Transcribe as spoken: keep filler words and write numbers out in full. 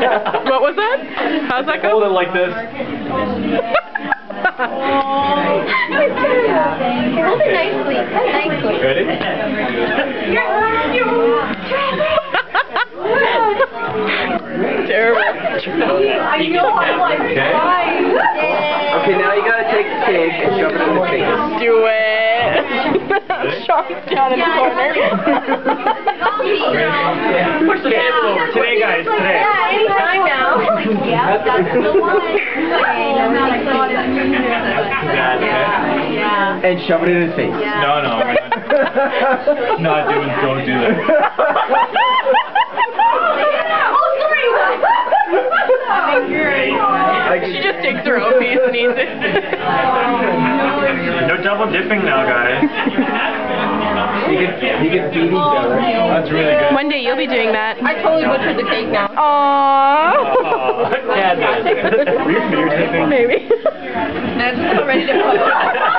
What was that? How's that go? Hold it like this. Hold it nicely. Nicely. Ready? Terrible. I know, I'm like, why? Okay, now you gotta take the cake and shove it in the face. Do it. Shark down in the corner. Push the table over. Today, guys. Today. Yeah, anytime now. Yeah, that's the one. Yeah. And shove it in his face. No, no. We're not, not doing. Don't do that. She just takes her own piece and eats it. No double dipping now, guys. You can, you can feed each other. That's really good. One day you'll be doing that. I totally butchered the cake now. Aww. Yeah, Maybe. I'm just ready to put